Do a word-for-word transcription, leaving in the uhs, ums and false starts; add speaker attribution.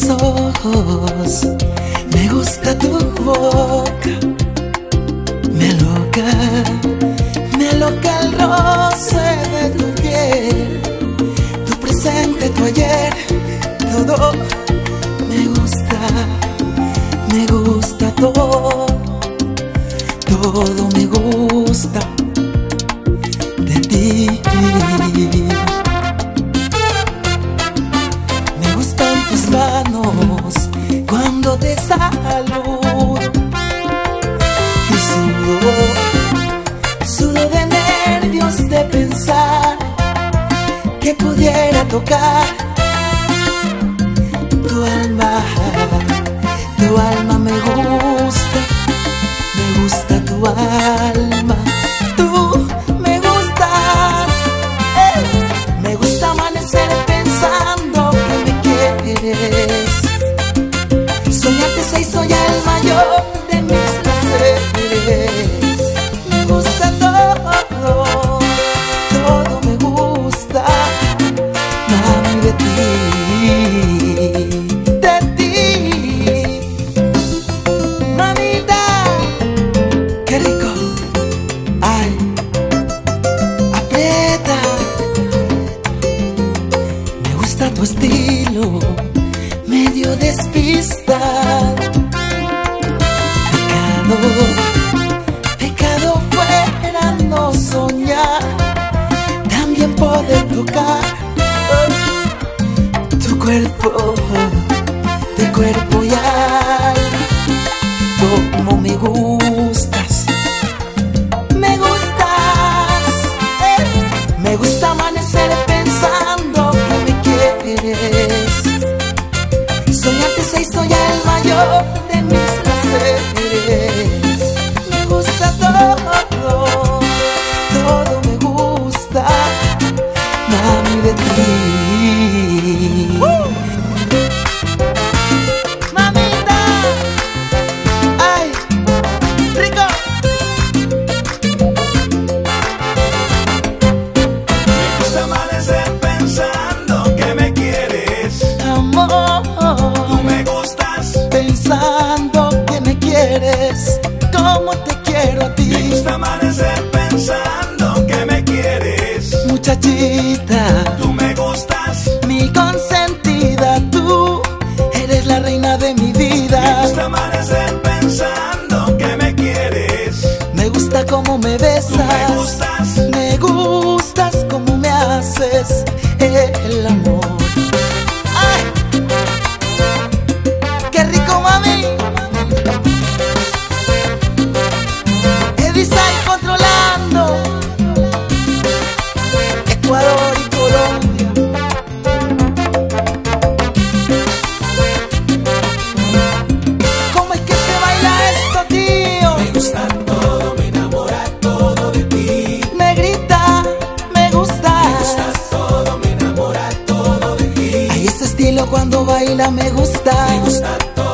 Speaker 1: tus ojos, me gusta tu boca, me aloca, me aloca el roce de tu piel, tu presente, tu ayer, todo me gusta, me gusta todo, todo me gusta de ti. Me gustan tus manos cuando te saludo y sudo, sudo de nervios de pensar que pudiera tocar tu alma, tu alma me gusta, me gusta tu alma, tú me gustas, eh. Me gusta amanecer pensando que me quieres, soñarte se hizo ya el mayor de mis placeres. Me gusta todo, todo me gusta, mami, de ti, de ti, mamita, qué rico, ay, aprieta. Me gusta tu estilo, medio despistado. Pecado, pecado fuera no soñar, también poder tocar tu cuerpo, tu cuerpo y alma. Como me gustas, me gustas, eh. Me gusta amanecer pensando que me quieres, soñarte se hizo ya el mayor de mis placeres. Me gusta todo, todo me gusta, mami, de ti. ¡Uh! Mamita, ay, rico.
Speaker 2: Me gusta amanecer pensando que me quieres,
Speaker 1: Amor,
Speaker 2: tú me gustas.
Speaker 1: pensando que me quieres, como te quiero a
Speaker 2: Me
Speaker 1: ti,
Speaker 2: gusta amanecer pensando que me quieres,
Speaker 1: muchachita,
Speaker 2: tú me gustas.
Speaker 1: mi consentida, tú eres la reina de mi
Speaker 2: Me
Speaker 1: vida.
Speaker 2: gusta amanecer pensando que me quieres,
Speaker 1: Me gusta cómo me
Speaker 2: tú me
Speaker 1: besas,
Speaker 2: gustas.
Speaker 1: me gustas cómo me haces el amor. ¡Ay! ¡Qué rico, mami! Edisai controlando Ecuador y Colombia. ¿Cómo es que se baila esto, tío?
Speaker 2: Me gusta todo, me enamora todo de ti.
Speaker 1: Me grita, me gusta.
Speaker 2: Me gusta todo, me enamora todo de ti.
Speaker 1: Ay, ese estilo cuando baila me gusta.
Speaker 2: Me gusta todo.